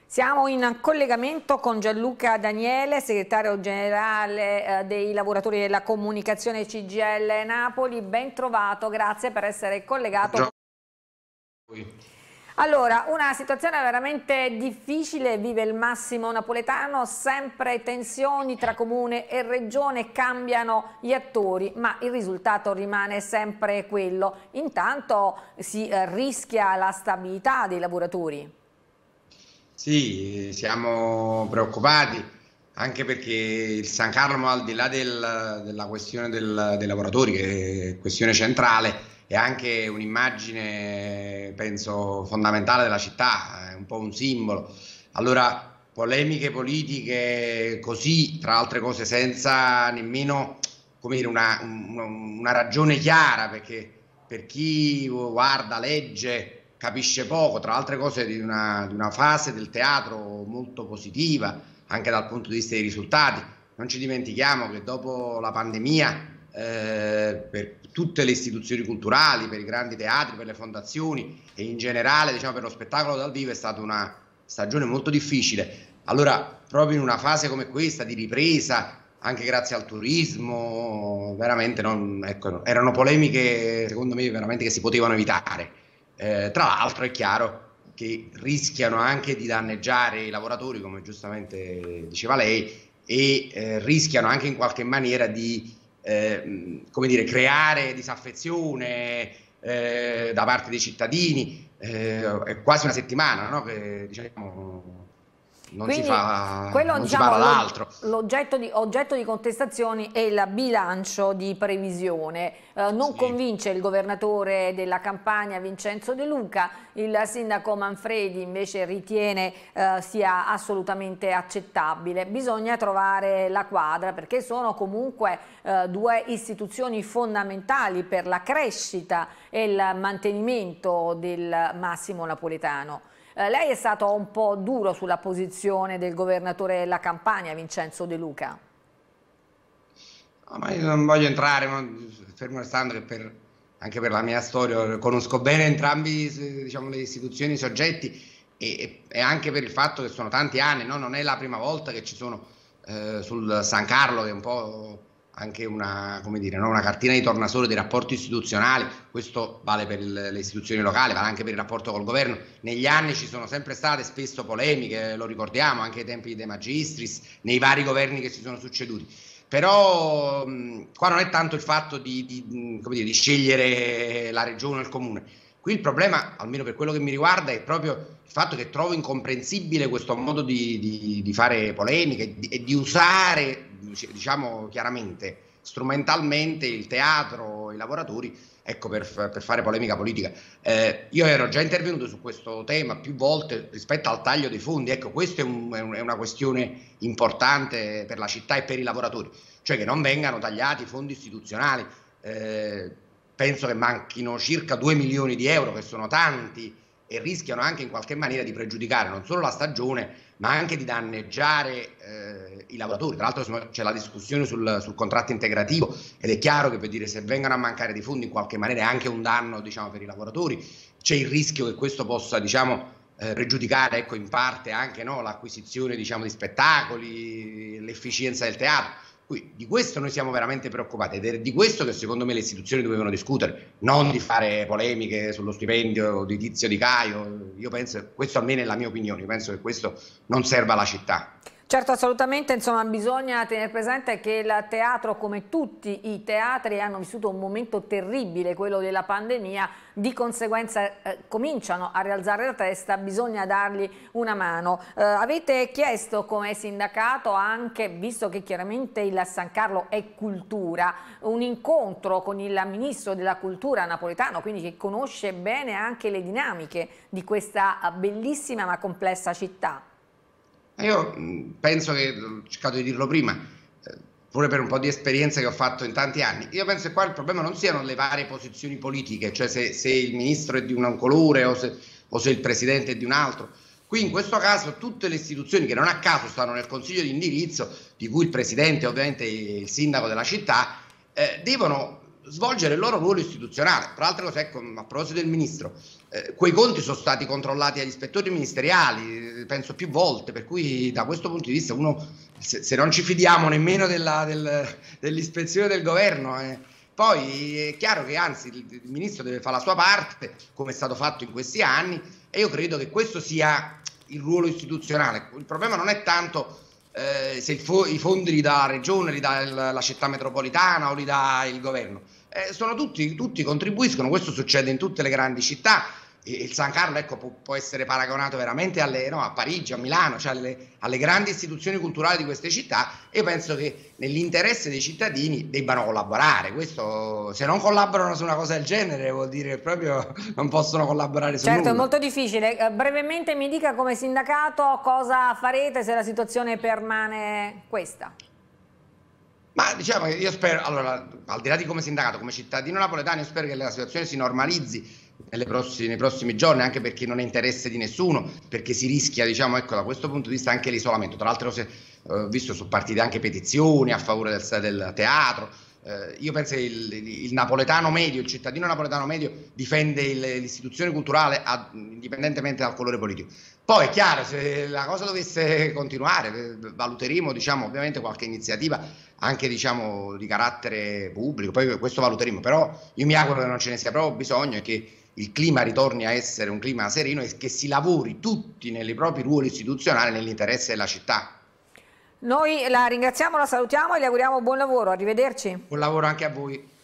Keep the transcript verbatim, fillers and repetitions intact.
Siamo in collegamento con Gianluca Daniele, segretario generale eh, dei lavoratori della comunicazione C G I L Napoli. Ben trovato, grazie per essere collegato. Allora, una situazione veramente difficile vive il Massimo napoletano, sempre tensioni tra comune e regione, cambiano gli attori, ma il risultato rimane sempre quello. Intanto si eh, rischia la stabilità dei lavoratori. Sì, siamo preoccupati anche perché il San Carlo, al di là del, della questione del, dei lavoratori, che è questione centrale, è anche un'immagine, penso, fondamentale della città, è un po' un simbolo. Allora, polemiche politiche così, tra altre cose, senza nemmeno, come dire, una, una, una ragione chiara, perché per chi guarda, legge, capisce poco, tra altre cose, di una, di una fase del teatro molto positiva, anche dal punto di vista dei risultati. Non ci dimentichiamo che dopo la pandemia, eh, per tutte le istituzioni culturali, per i grandi teatri, per le fondazioni e in generale, diciamo, per lo spettacolo dal vivo è stata una stagione molto difficile. Allora, proprio in una fase come questa di ripresa, anche grazie al turismo, veramente non, ecco, erano polemiche, secondo me, veramente che si potevano evitare. Eh, tra l'altro è chiaro che rischiano anche di danneggiare i lavoratori, come giustamente diceva lei, e eh, rischiano anche in qualche maniera di eh, come dire, creare disaffezione eh, da parte dei cittadini. Eh, è quasi una settimana, no, che diciamo non Quindi, si fa, quello, non diciamo, si parla d'altro. L'oggetto di, oggetto di contestazioni è il bilancio di previsione. Eh, non Sì. convince il governatore della Campania Vincenzo De Luca, il sindaco Manfredi invece ritiene eh, sia assolutamente accettabile. Bisogna trovare la quadra perché sono comunque eh, due istituzioni fondamentali per la crescita e il mantenimento del Massimo napoletano. Eh, lei è stato un po' duro sulla posizione del governatore della Campania, Vincenzo De Luca. No, ma io non voglio entrare, ma fermo restando che per, anche per la mia storia conosco bene entrambi, diciamo, le istituzioni, i soggetti e, e anche per il fatto che sono tanti anni, no? Non è la prima volta che ci sono eh, sul San Carlo, che è un po' anche una, come dire, no? Una cartina di tornasole dei rapporti istituzionali. Questo vale per il, le istituzioni locali, vale anche per il rapporto col governo. Negli anni ci sono sempre state spesso polemiche, lo ricordiamo, anche ai tempi De Magistris, nei vari governi che si sono succeduti. Però mh, qua non è tanto il fatto di, di, come dire, di scegliere la regione o il comune. Qui il problema, almeno per quello che mi riguarda, è proprio il fatto che trovo incomprensibile questo modo di, di, di fare polemiche e di, di usare, diciamo chiaramente, strumentalmente il teatro, i lavoratori, ecco, per, per fare polemica politica. Eh, io ero già intervenuto su questo tema più volte rispetto al taglio dei fondi. Ecco, questa è, un, è una questione importante per la città e per i lavoratori, cioè che non vengano tagliati i fondi istituzionali. Eh, penso che manchino circa due milioni di euro, che sono tanti, e rischiano anche in qualche maniera di pregiudicare non solo la stagione, ma anche di danneggiare eh, i lavoratori. Tra l'altro c'è la discussione sul, sul contratto integrativo ed è chiaro che, per dire, se vengono a mancare di fondi in qualche maniera è anche un danno, diciamo, per i lavoratori. C'è il rischio che questo possa, diciamo, eh, pregiudicare, ecco, in parte anche, no, l'acquisizione, diciamo, di spettacoli, l'efficienza del teatro. Qui, di questo noi siamo veramente preoccupati ed è di questo che secondo me le istituzioni dovevano discutere, non di fare polemiche sullo stipendio di Tizio di Caio. Io penso, questo almeno è la mia opinione, io penso che questo non serva alla città. Certo, assolutamente, insomma, bisogna tenere presente che il teatro, come tutti i teatri, hanno vissuto un momento terribile, quello della pandemia, di conseguenza eh, cominciano a rialzare la testa, bisogna dargli una mano. Eh, avete chiesto come sindacato anche, visto che chiaramente il San Carlo è cultura, un incontro con il ministro della cultura napoletano, quindi che conosce bene anche le dinamiche di questa bellissima ma complessa città. Io penso che, ho cercato di dirlo prima, pure per un po' di esperienza che ho fatto in tanti anni, io penso che qua il problema non siano le varie posizioni politiche, cioè se, se il ministro è di un colore o se, o se il presidente è di un altro. Qui in questo caso tutte le istituzioni, che non a caso stanno nel consiglio di indirizzo, di cui il presidente ovviamente è il sindaco della città, eh, devono svolgere il loro ruolo istituzionale. Tra l'altro, ecco, a proposito del ministro, eh, quei conti sono stati controllati agli ispettori ministeriali, penso più volte, per cui da questo punto di vista uno, se, se non ci fidiamo nemmeno della, del, dell'ispezione del governo, eh, poi è chiaro che anzi il, il ministro deve fare la sua parte, come è stato fatto in questi anni, e io credo che questo sia il ruolo istituzionale. Il problema non è tanto eh, se il fo i fondi li dà la regione, li dà il, la città metropolitana o li dà il governo. Eh, sono tutti, tutti contribuiscono, questo succede in tutte le grandi città. Il San Carlo, ecco, può, può essere paragonato veramente alle, no, a Parigi, a Milano, cioè alle, alle grandi istituzioni culturali di queste città. E io penso che nell'interesse dei cittadini debbano collaborare. Questo, se non collaborano su una cosa del genere, vuol dire che proprio non possono collaborare su certo, nulla. Certo, è molto difficile. Eh, brevemente mi dica, come sindacato, cosa farete se la situazione permane questa? Ma diciamo che io spero, allora, al di là di come sindacato, come cittadino napoletano, io spero che la situazione si normalizzi nelle prossime, nei prossimi giorni, anche perché non è interesse di nessuno, perché si rischia, diciamo, ecco, da questo punto di vista anche l'isolamento. Tra l'altro ho eh, visto sono partite anche petizioni a favore del, del teatro. Eh, io penso che il, il napoletano medio, il cittadino napoletano medio difende l'istituzione culturale ad, indipendentemente dal colore politico. Poi è chiaro, se la cosa dovesse continuare, valuteremo, diciamo, ovviamente qualche iniziativa anche, diciamo, di carattere pubblico, poi questo valuteremo, però io mi auguro che non ce ne sia proprio bisogno e che il clima ritorni a essere un clima sereno e che si lavori tutti nei propri ruoli istituzionali nell'interesse della città. Noi la ringraziamo, la salutiamo e le auguriamo buon lavoro, arrivederci. Buon lavoro anche a voi.